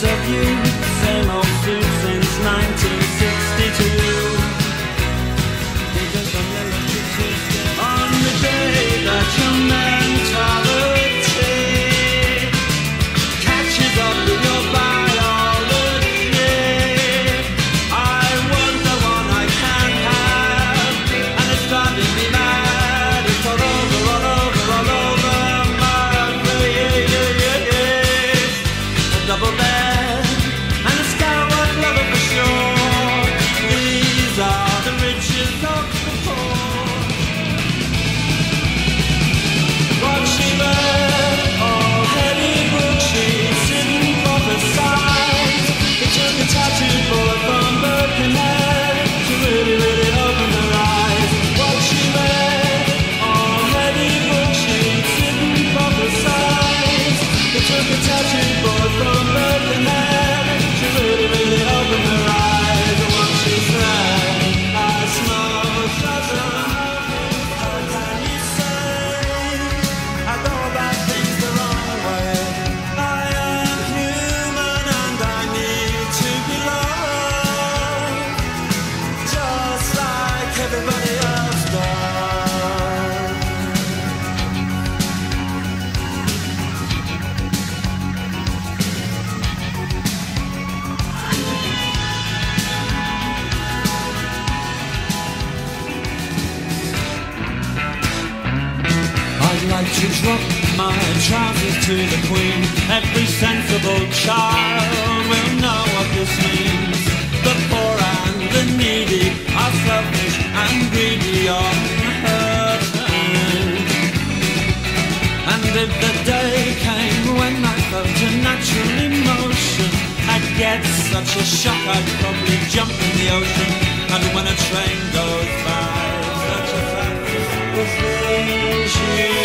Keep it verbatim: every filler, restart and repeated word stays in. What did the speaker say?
pictures of you, same old suit since nineteen sixty-two. On the day that your mentality catches up with your biology, I want the one I can't have, and it's driving me mad. It's all over, all over, all over my face. A double bed and a skyward lover for sure. These are the riches of the poor. What she read, all heady books she didn't prophesize. It took a tattoo boy from Birkenhead to really, really open her eyes. What she read, all heady books she didn't prophesize. It took a tattoo boy from Birkenhead to really, really open her eyes. What she said, I smoked as a how can you say I go about things the wrong way? I am human and I need to be loved, just like everybody else does. I'd like to drop my trousers to the Queen. Every sensible child will know what this means. The poor and the needy are selfish and greedy on her turn. And if the day came when I felt a natural emotion, I'd get such a shock I'd probably jump in the ocean. And when a train goes by, such a fact is